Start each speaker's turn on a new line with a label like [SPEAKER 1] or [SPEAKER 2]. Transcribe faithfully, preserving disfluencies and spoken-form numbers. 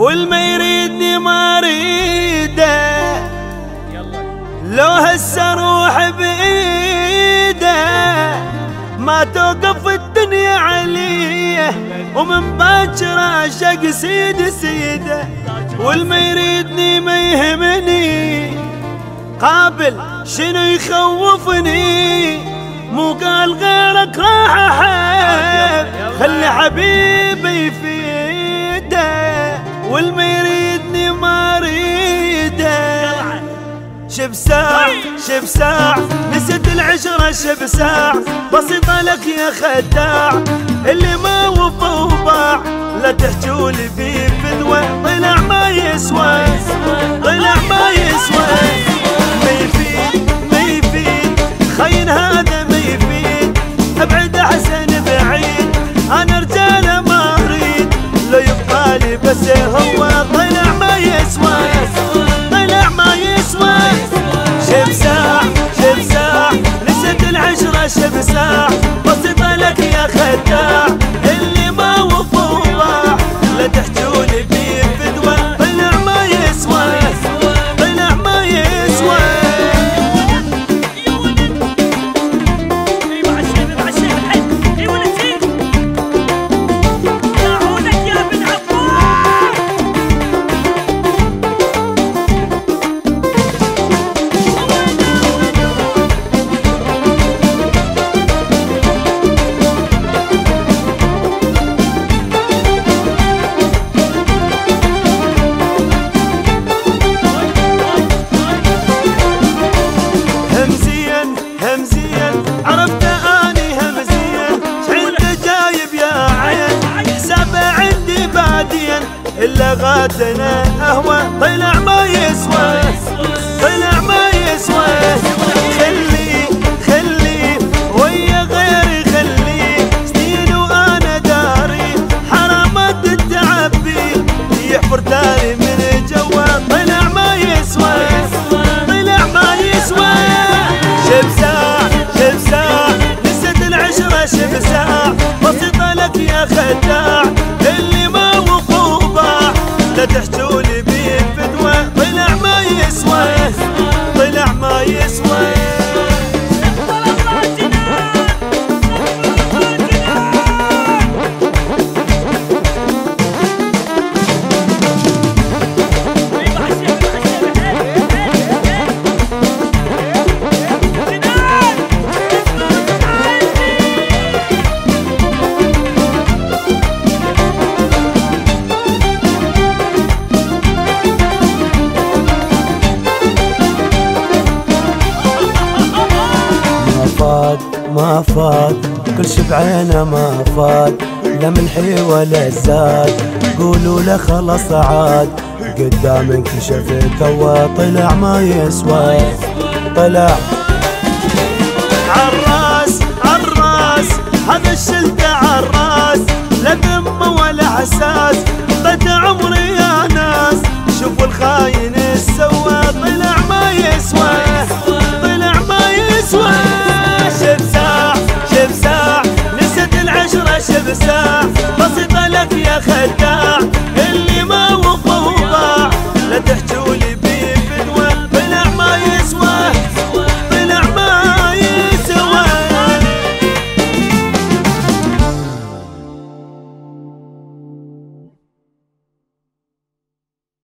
[SPEAKER 1] والما يريدني ما اريده، لو هسه اروح بايده ما توقف الدنيا عليه، ومن باكر اعشق سيد سيده. والما يريدني ما يهمني، قابل شنو يخوفني، مو قال غيرك راح احب، خلي حبيبي يفيده. والما يريدني ما اريده، شب ساع شب ساع نسيت العشرة شب ساع، بسيطة لك يا خداع اللي ما وفى وباع. لا تحجولي في فدوة طلع ما يسوى، طلع ما يسوى، ما يفيد ما يفيد خاين هذا ما يفيد، ابعد احسن بعيد، انا رجاله ما اريد، لو يبقى لي بس هو طلع ما يسوى، طلع ما يسوى. شب ساع شب ساع نسيت العشرة شب ساع، بسيطة لك يا خداع اللي ما وفى وباع. لا تحجوني في فدوة طلع ما يسوى، طلع ما يسوى. عرفت اني همزيا شعنده جايب يا عين، حسابه عندي بعدين الا غاتنا اهوى، طلع ما يسوى، طلع ما يسوى. خلي خلي ويا غيري خلي، سنين وانا داري حرامات التعبي، يحفر داري من جوا، طلع ما يسوى، طلع ما يسوى. شب ساع شب ساع نسيت العشرة شب ساع، بسيطة لك يا خداع اللي ما وفى وباع. لا تحجولي بيه فدوة طلع ما يسوى، طلع ما يسوى.
[SPEAKER 2] ما فات كل شي بعينه ما فات، لا ملحي ولا زاد، قولوا له خلص عاد، قدام انكشف توا طلع ما يسوى، طلع
[SPEAKER 1] عالراس عالراس هذا الشلته عالراس، لا ذمه ولا حساس، قد عمري يا ناس شوفوا الخاين السوا، طلع ما يسوى، طلع ما يسوى. شب ساع شب ساع نسيت العشرة شب ساع،